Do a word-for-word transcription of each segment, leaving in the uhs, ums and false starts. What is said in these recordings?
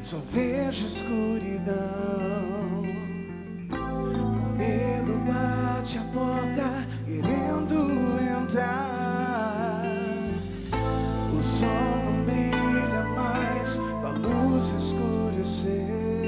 só vejo escuridão. O medo bate a porta, querendo entrar. O sol não brilha mais, a luz escureceu.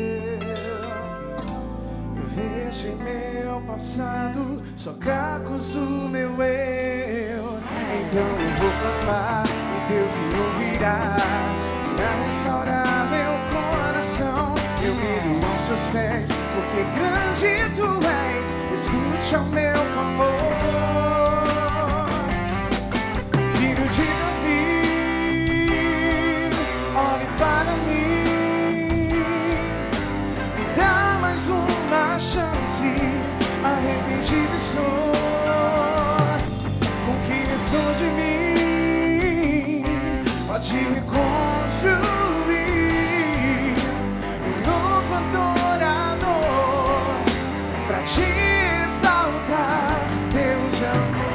Eu vejo em meu passado só cacos do meu eu. Então eu vou clamar e Deus me ouvirá, irá restaurar meu coração. Eu miro aos seus pés, porque grande tu és. Escute ao meu clamor, filho de Davi, olhe para mim, me dá mais uma chance. Arrependido estou, com o que restou de mim, pode reconstruir um novo adorador, pra te exaltar, Deus de amor.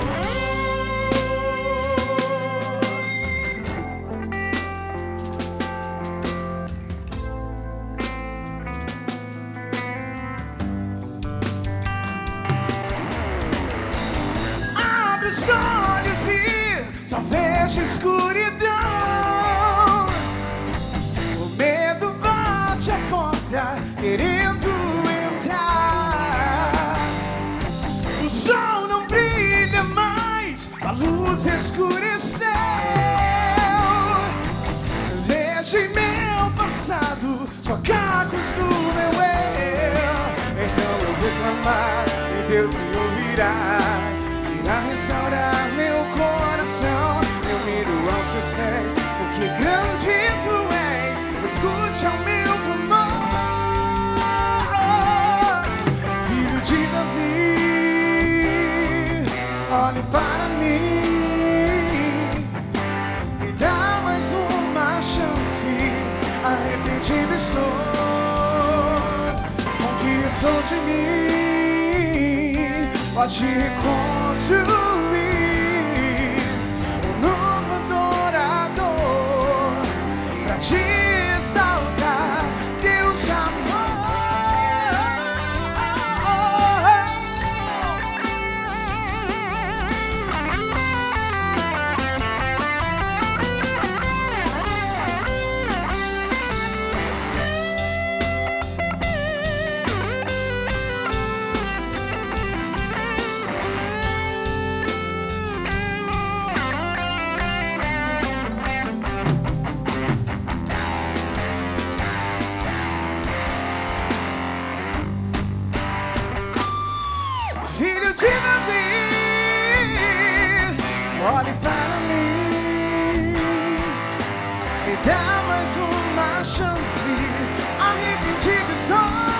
Abre os olhos e só vejo escuridão. O medo bate a porta, querendo entrar. O sol não brilha mais, a luz escureceu. Vejo em meu passado só cacos do meu eu. Então eu vou clamar e Deus me ouvirá, irá restaurar meu coração. Eu miro aos seus pés, porque grande tu és. Escute ao meu clamor, filho de Davi, olhe para mim, me dá mais uma chance. Arrependido estou, com o que restou de mim, pode reconstruir um novo adorador, pra te exaltar, Deus de amor. Filho de Davi, olhe para mim, me dá mais uma chance. Arrependido estou,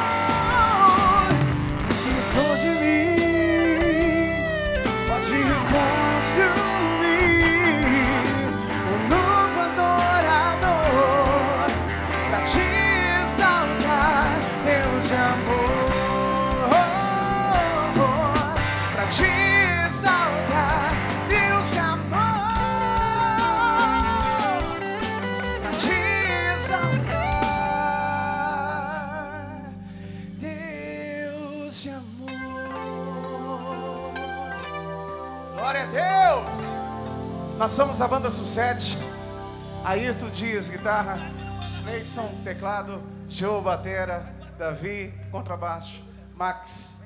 que estou de mim, pode reconstruir um novo adorador, pra te exaltar, Deus de amor. Te exaltar, Deus de amor, pra te exaltar, Deus de amor. Glória a Deus! Nós somos a banda Sucede. Ayrton Dias, guitarra, Neison, teclado, Joe, batera, Davi, contrabaixo, Max,